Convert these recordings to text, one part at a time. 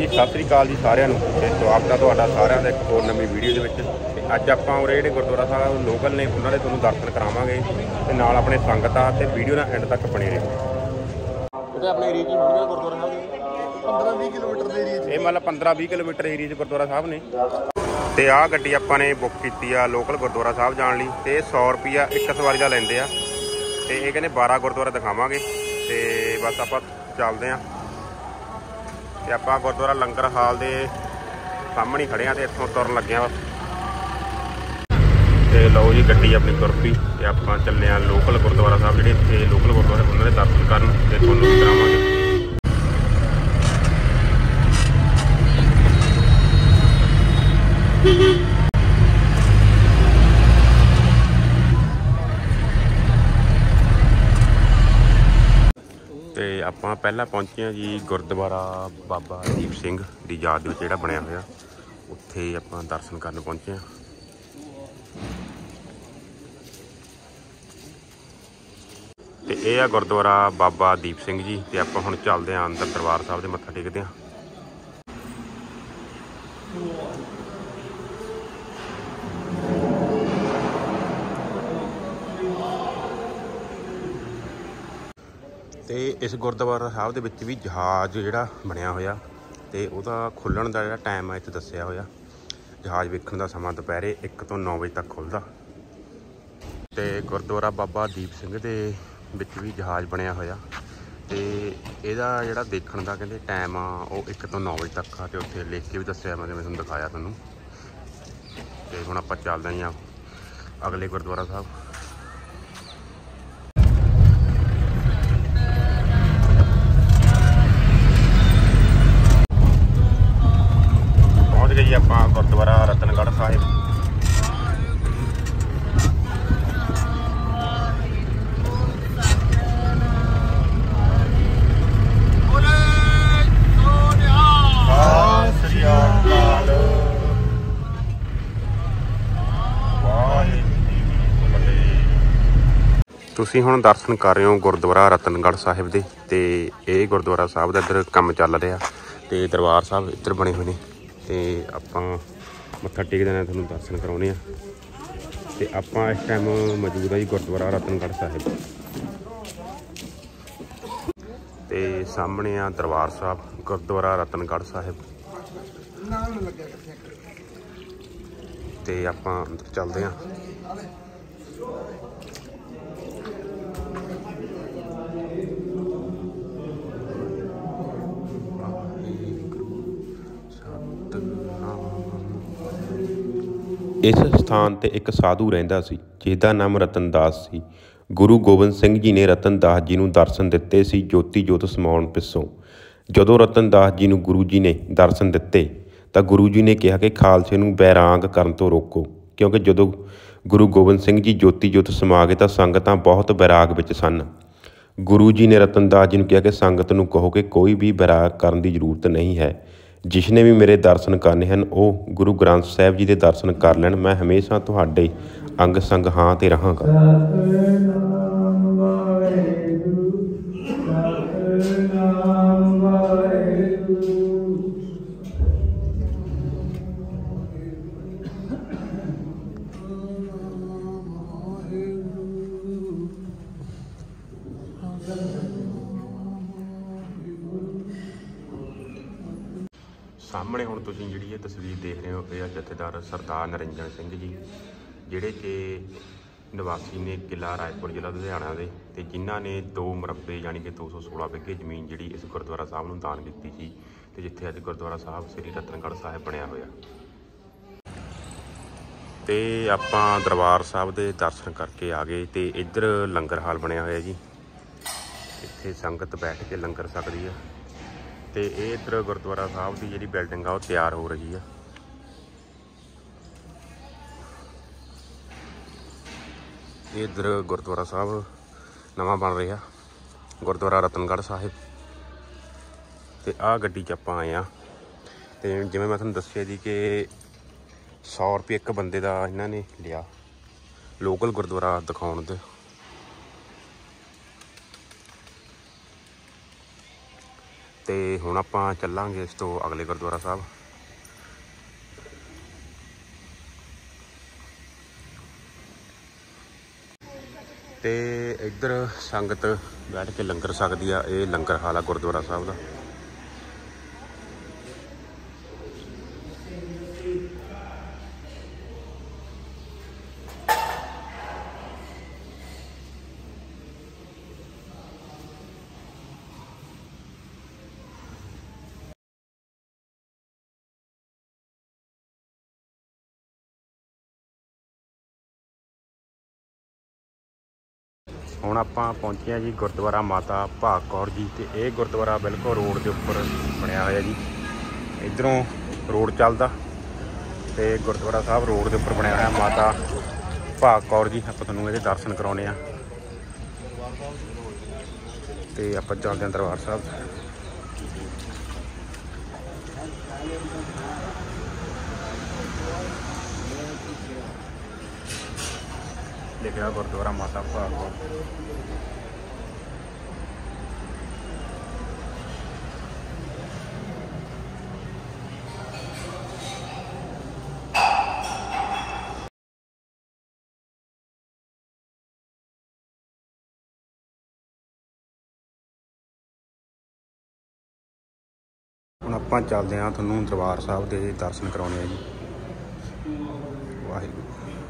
जी सत श्री अकाल जी सारिਆਂ ਨੂੰ ਤੇ ਸਵਾਗਤ ਹੈ ਤੁਹਾਡਾ ਸਾਰਿਆਂ ਦਾ ਇੱਕ ਹੋਰ ਨਵੀਂ ਵੀਡੀਓ ਦੇ ਵਿੱਚ। ਤੇ ਅੱਜ ਆਪਾਂ ਉਰੇ ਜਿਹੜੇ ਗੁਰਦੁਆਰਾ ਸਾਹਿਬ ਲੋਕਲ ਨੇ ਉਹਨਾਂ ਦੇ ਤੁਹਾਨੂੰ ਦਰਸ਼ਨ ਕਰਾਵਾਂਗੇ ਤੇ ਨਾਲ ਆਪਣੇ ਸੰਗਤ ਆ ਤੇ ਵੀਡੀਓ ਨਾਲ ਐਂਡ ਤੱਕ ਬਣੇ ਰਹੋ। ਇਹ ਆਪਣੇ ਏਰੀਆ ਦੀ ਹੋਣੀ ਗੁਰਦੁਆਰਾ ਸਾਹਿਬ 15-20 ਕਿਲੋਮੀਟਰ ਦੇ ਏਰੀਆ 'ਚ, ਇਹ ਮਤਲਬ 15-20 ਕਿਲੋਮੀਟਰ ਏਰੀਆ 'ਚ ਗੁਰਦੁਆਰਾ ਸਾਹਿਬ ਨੇ। ਤੇ ਆਹ ਗੱਡੀ ਆਪਾਂ ਨੇ ਬੁੱਕ ਕੀਤੀ ਆ ਲੋਕਲ ਗੁਰਦੁਆਰਾ ਸਾਹਿਬ ਜਾਣ ਲਈ ਤੇ 100 ਰੁਪਈਆ ਇੱਕ ਸਵਾਰੀ ਦਾ ਲੈਂਦੇ ਆ। ਤੇ ਇਹ ਕਹਿੰਦੇ 12 ਗੁਰਦੁਆਰਾ ਦਿਖਾਵਾਂਗੇ ਤੇ ਬਸ ਆਪਾਂ ਚੱਲਦੇ ਆ। ਤੇ ਆਪਾਂ ਗੁਰਦੁਆਰਾ ਲੰਗਰ ਹਾਲ ਦੇ ਸਾਹਮਣੇ ਖੜੇ ਆ ਤੇ ਇੱਥੋਂ ਤੁਰਨ ਲੱਗੇ ਆ। ਤੇ ਲਓ ਜੀ ਗੱਡੀ ਆਪਣੀ ਤੁਰ ਪਈ ਤੇ ਆਪਾਂ ਚੱਲੇ ਆ ਲੋਕਲ ਗੁਰਦੁਆਰਾ ਸਾਹਿਬ ਜਿਹੜੇ ਇੱਥੇ ਲੋਕਲ ਗੁਰਦੁਆਰੇ ਉਹਨਾਂ ਦੇ ਦਰਸ਼ਨ ਕਰਨ ਤੇ ਤੁਹਾਨੂੰ ਵੀ ਕਰਾਵਾਂਗੇ। ਤੇ ਆਪਾਂ ਪਹਿਲਾਂ ਪਹੁੰਚੇ ਹਾਂ ਜੀ ਗੁਰਦੁਆਰਾ ਬਾਬਾ ਦੀਪ ਸਿੰਘ ਦੀ ਯਾਦ ਦੇ ਵਿੱਚ ਜਿਹੜਾ ਬਣਿਆ ਹੋਇਆ, ਉੱਥੇ ਆਪਾਂ ਦਰਸ਼ਨ ਕਰਨ ਪਹੁੰਚੇ ਹਾਂ। ਤੇ ਇਹ ਆ ਗੁਰਦੁਆਰਾ ਬਾਬਾ ਦੀਪ ਸਿੰਘ ਜੀ ਤੇ ਆਪਾਂ ਹੁਣ ਚੱਲਦੇ ਹਾਂ ਅੰਦਰ ਦਰਬਾਰ ਸਾਹਿਬ ਦੇ ਮੱਥਾ ਟੇਕਦੇ ਹਾਂ। ਤੇ ਇਸ ਗੁਰਦੁਆਰਾ ਸਾਹਿਬ ਦੇ ਵਿੱਚ ਵੀ ਜਹਾਜ਼ ਜਿਹੜਾ ਬਣਿਆ ਹੋਇਆ ਤੇ ਉਹਦਾ ਖੁੱਲ੍ਹਣ ਦਾ ਜਿਹੜਾ ਟਾਈਮ ਹੈ ਇੱਥੇ ਦੱਸਿਆ ਹੋਇਆ। ਜਹਾਜ਼ ਵੇਖਣ ਦਾ ਸਮਾਂ ਦੁਪਹਿਰੇ 1 ਤੋਂ 9 ਵਜੇ ਤੱਕ ਖੁੱਲ੍ਹਦਾ। ਤੇ ਗੁਰਦੁਆਰਾ ਬਾਬਾ ਦੀਪ ਸਿੰਘ ਦੇ ਵਿੱਚ ਵੀ ਜਹਾਜ਼ ਬਣਿਆ ਹੋਇਆ ਤੇ ਇਹਦਾ ਜਿਹੜਾ ਦੇਖਣ ਦਾ ਕਹਿੰਦੇ ਟਾਈਮ ਆ ਉਹ 1 ਤੋਂ 9 ਵਜੇ ਤੱਕ ਆ। ਤੇ ਉੱਥੇ ਲਿਖ ਕੇ ਵੀ ਦੱਸਿਆ, ਮੈਂ ਤੁਹਾਨੂੰ ਦਿਖਾਇਆ ਤੁਹਾਨੂੰ। ਤੇ ਹੁਣ ਆਪਾਂ ਚੱਲਦੇ ਹਾਂ ਅਗਲੇ ਗੁਰਦੁਆਰਾ ਸਾਹਿਬ। ਪਹੁੰਚ ਗਏ ਜੀ ਆਪਾਂ ਗੁਰਦੁਆਰਾ ਰਤਨਗੜ੍ਹ ਸਾਹਿਬ। ਤੁਸੀਂ ਹੁਣ ਦਰਸ਼ਨ ਕਰ ਰਹੇ ਹੋ ਗੁਰਦੁਆਰਾ ਰਤਨਗੜ੍ਹ ਸਾਹਿਬ ਦੇ। ਤੇ ਇਹ ਗੁਰਦੁਆਰਾ ਸਾਹਿਬ ਦਾ ਇੱਧਰ ਕੰਮ ਚੱਲ ਰਿਹਾ ਤੇ ਦਰਬਾਰ ਸਾਹਿਬ ਇੱਧਰ ਬਣੇ ਹੋਏ ਨੇ ਤੇ ਆਪਾਂ ਮੱਥਾ ਟੇਕਦੇ ਨੇ, ਤੁਹਾਨੂੰ ਦਰਸ਼ਨ ਕਰਾਉਂਦੇ ਆ। ਤੇ ਆਪਾਂ ਇਸ ਟਾਈਮ ਮੌਜੂਦ ਆ ਜੀ ਗੁਰਦੁਆਰਾ ਰਤਨਗੜ੍ਹ ਸਾਹਿਬ ਤੇ ਸਾਹਮਣੇ ਆ ਦਰਬਾਰ ਸਾਹਿਬ ਗੁਰਦੁਆਰਾ ਰਤਨਗੜ੍ਹ ਸਾਹਿਬ। ਤੇ ਆਪਾਂ ਅੰਦਰ ਚੱਲਦੇ ਹਾਂ। ਇਸ ਸਥਾਨ ਤੇ ਇੱਕ ਸਾਧੂ ਰਹਿੰਦਾ ਸੀ ਜਿਹਦਾ ਨਾਮ ਰਤਨਦਾਸ ਸੀ। ਗੁਰੂ ਗੋਬਿੰਦ ਸਿੰਘ ਜੀ ਨੇ ਰਤਨਦਾਸ ਜੀ ਨੂੰ ਦਰਸ਼ਨ ਦਿੱਤੇ ਸੀ ਜੋਤੀ ਜੋਤ ਸਮਾਉਣ ਪਿੱਛੋਂ। ਜਦੋਂ ਰਤਨਦਾਸ ਜੀ ਨੂੰ ਗੁਰੂ ਜੀ ਨੇ ਦਰਸ਼ਨ ਦਿੱਤੇ ਤਾਂ ਗੁਰੂ ਜੀ ਨੇ ਕਿਹਾ ਕਿ ਖਾਲਸੇ ਨੂੰ ਬੈਰਾਗ ਕਰਨ ਤੋਂ ਰੋਕੋ, ਕਿਉਂਕਿ ਜਦੋਂ ਗੁਰੂ ਗੋਬਿੰਦ ਸਿੰਘ ਜੀ ਜੋਤੀ ਜੋਤ ਸਮਾ ਗਏ ਤਾਂ ਸੰਗਤਾਂ ਬਹੁਤ ਬੈਰਾਗ ਵਿੱਚ ਸਨ। ਗੁਰੂ ਜੀ ਨੇ ਰਤਨਦਾਸ ਜੀ ਨੂੰ ਕਿਹਾ ਕਿ ਸੰਗਤ ਨੂੰ ਕਹੋ ਕਿ ਕੋਈ ਵੀ ਬੈਰਾਗ ਕਰਨ ਦੀ ਜ਼ਰੂਰਤ ਨਹੀਂ ਹੈ। ਜਿਸਨੇ ਵੀ ਮੇਰੇ ਦਰਸ਼ਨ ਕਰਨੇ ਹਨ ਉਹ ਗੁਰੂ ਗ੍ਰੰਥ ਸਾਹਿਬ ਜੀ ਦੇ ਦਰਸ਼ਨ ਕਰ ਲੈਣ। ਮੈਂ ਹਮੇਸ਼ਾ ਤੁਹਾਡੇ ਅੰਗ ਸੰਗ ਹਾਂ ਤੇ ਰਹਾਂਗਾ। ਸਾਹਮਣੇ ਹੁਣ ਤੁਸੀਂ ਜਿਹੜੀ ਇਹ ਤਸਵੀਰ ਦੇਖ ਰਹੇ ਹੋ ਇਹ ਆ ਜਥੇਦਾਰ ਸਰਦਾਰ ਨਰਿੰਦਰ ਸਿੰਘ ਜੀ, ਜਿਹੜੇ ਕਿ ਨਿਵਾਸੀ ਨੇ ਕਿਲ੍ਹਾ ਰਾਏਪੁਰ ਜ਼ਿਲ੍ਹਾ ਲੁਧਿਆਣਾ ਦੇ ਤੇ ਜਿਨ੍ਹਾਂ ਨੇ 2 ਮੁਰੱਬੇ ਯਾਨੀ ਕਿ 216 ਬਿੱਘੇ ਜ਼ਮੀਨ ਜਿਹੜੀ ਇਸ ਗੁਰਦੁਆਰਾ ਸਾਹਿਬ ਨੂੰ ਦਾਨ ਕੀਤੀ ਸੀ ਤੇ ਜਿੱਥੇ ਅੱਜ ਗੁਰਦੁਆਰਾ ਸਾਹਿਬ ਸ੍ਰੀ ਰਤਨਗੜ੍ਹ ਸਾਹਿਬ ਬਣਿਆ ਹੋਇਆ। ਤੇ ਆਪਾਂ ਦਰਬਾਰ ਸਾਹਿਬ ਦੇ ਦਰਸ਼ਨ ਕਰਕੇ ਆ ਗਏ ਤੇ ਇੱਧਰ ਲੰਗਰ ਹਾਲ ਬਣਿਆ ਹੋਇਆ ਜੀ, ਇੱਥੇ ਸੰਗਤ ਬੈਠ ਕੇ ਲੰਗਰ ਸਕਦੀ ਆ। ਤੇ ਇਹ ਇੱਧਰ ਗੁਰਦੁਆਰਾ ਸਾਹਿਬ ਦੀ ਜਿਹੜੀ ਬਿਲਡਿੰਗ ਆ ਉਹ ਤਿਆਰ ਹੋ ਰਹੀ ਆ। ਇਹ ਇੱਧਰ ਗੁਰਦੁਆਰਾ ਸਾਹਿਬ ਨਵਾਂ ਬਣ ਰਿਹਾ ਗੁਰਦੁਆਰਾ ਰਤਨਗੜ੍ਹ ਸਾਹਿਬ। ਤੇ ਆਹ ਗੱਡੀ 'ਚ ਆਪਾਂ ਆਏ ਆ ਤੇ ਜਿਵੇਂ ਮੈਂ ਤੁਹਾਨੂੰ ਦੱਸਿਆ ਜੀ ਕਿ 100 ਰੁਪਏ ਇੱਕ ਬੰਦੇ ਦਾ ਇਹਨਾਂ ਨੇ ਲਿਆ ਲੋਕਲ ਗੁਰਦੁਆਰਾ ਦਿਖਾਉਣ ਦੇ। ਤੇ ਹੁਣ ਆਪਾਂ ਚੱਲਾਂਗੇ ਇਸ ਤੋਂ ਅਗਲੇ ਗੁਰਦੁਆਰਾ ਸਾਹਿਬ। ਤੇ ਇੱਧਰ ਸੰਗਤ ਬੈਠ ਕੇ ਲੰਗਰ ਛਕਦੀ ਆ। ਇਹ ਲੰਗਰ ਹਾਲ ਆ ਗੁਰਦੁਆਰਾ ਸਾਹਿਬ ਦਾ। ਹੁਣ ਆਪਾਂ ਪਹੁੰਚੇ ਹਾਂ ਜੀ ਗੁਰਦੁਆਰਾ ਮਾਤਾ ਭਾਗ ਕੌਰ ਜੀ। ਤੇ ਇਹ ਗੁਰਦੁਆਰਾ ਬਿਲਕੁਲ ਰੋਡ ਦੇ ਉੱਪਰ ਬਣਿਆ ਹੋਇਆ ਜੀ। ਇੱਧਰੋਂ ਰੋਡ ਚੱਲਦਾ ਤੇ ਗੁਰਦੁਆਰਾ ਸਾਹਿਬ ਰੋਡ ਦੇ ਉੱਪਰ ਬਣਿਆ ਹੋਇਆ ਮਾਤਾ ਭਾਗ ਕੌਰ ਜੀ। ਆਪਾਂ ਤੁਹਾਨੂੰ ਇਹਦੇ ਦਰਸ਼ਨ ਕਰਾਉਣੇ ਆ ਤੇ ਆਪਾਂ ਚੱਲਦੇ ਹਾਂ ਦਰਬਾਰ ਸਾਹਿਬ। ਲਿਖਿਆ ਗੁਰਦੁਆਰਾ ਮਾਤਾ ਭਾਗ ਕੌਰ। ਹੁਣ ਆਪਾਂ ਚੱਲਦੇ ਹਾਂ, ਤੁਹਾਨੂੰ ਦਰਬਾਰ ਸਾਹਿਬ ਦੇ ਦਰਸ਼ਨ ਕਰਾਉਣੇ ਆ ਜੀ। ਵਾਹਿਗੁਰੂ।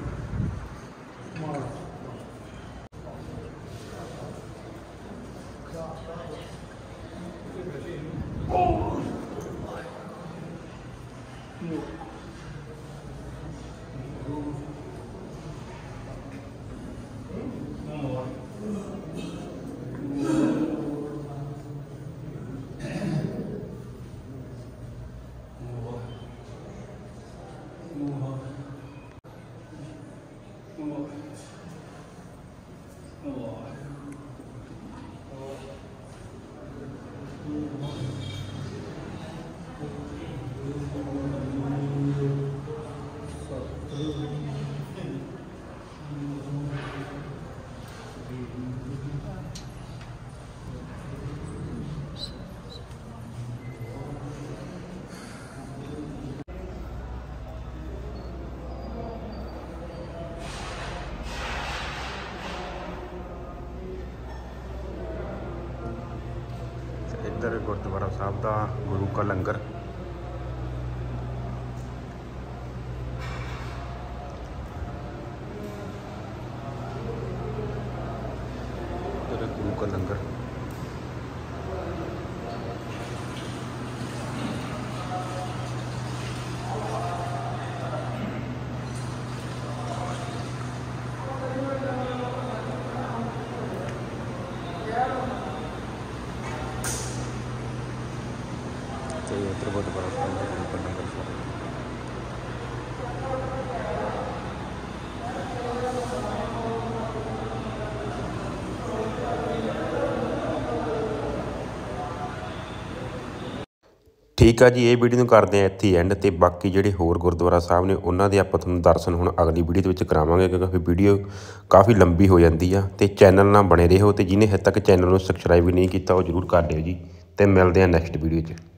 ਇੱਧਰ ਗੁਰਦੁਆਰਾ ਸਾਹਿਬ ਦਾ ਗੁਰੂ ਕਾ ਲੰਗਰ। ਇੱਧਰ ਗੁਰੂ ਕਾ ਲੰਗਰ। ਤੇ ਇੱਧਰ ਗੁਰਦੁਆਰਾ ਸਾਹਿਬ ਦਾ ਗੁਰੂ ਕਾ ਲੰਗਰ। ਠੀਕ ਆ ਜੀ, ਇਹ ਵੀਡੀਓ ਨੂੰ ਕਰਦੇ ਹਾਂ ਇੱਥੇ ਐਂਡ। ਤੇ ਬਾਕੀ ਜਿਹੜੇ ਹੋਰ ਗੁਰਦੁਆਰਾ ਸਾਹਿਬ ਨੇ ਉਹਨਾਂ ਦੇ ਆਪਾਂ ਤੁਹਾਨੂੰ ਦਰਸ਼ਨ ਹੁਣ ਅਗਲੀ ਵੀਡੀਓ ਦੇ ਵਿੱਚ ਕਰਾਵਾਂਗੇ, ਕਿਉਂਕਿ ਵੀਡੀਓ ਕਾਫੀ ਲੰਬੀ ਹੋ ਜਾਂਦੀ ਆ। ਤੇ ਚੈਨਲ ਨਾਲ ਬਣੇ ਰਹੋ, ਤੇ ਜਿਹਨੇ ਹਜੇ ਤੱਕ ਚੈਨਲ ਨੂੰ ਸਬਸਕ੍ਰਾਈਬ ਵੀ ਨਹੀਂ ਕੀਤਾ ਉਹ ਜ਼ਰੂਰ ਕਰ ਦਿਓ ਜੀ। ਤੇ ਮਿਲਦੇ ਹਾਂ ਨੈਕਸਟ ਵੀਡੀਓ 'ਚ।